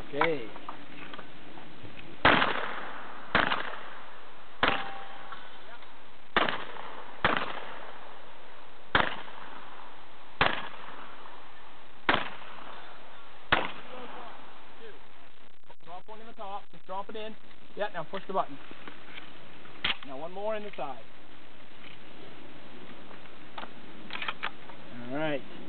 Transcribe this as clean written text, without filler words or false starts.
Okay. Drop one in the top. Just drop it in. Yeah, now push the button. Now one more in the side. All right.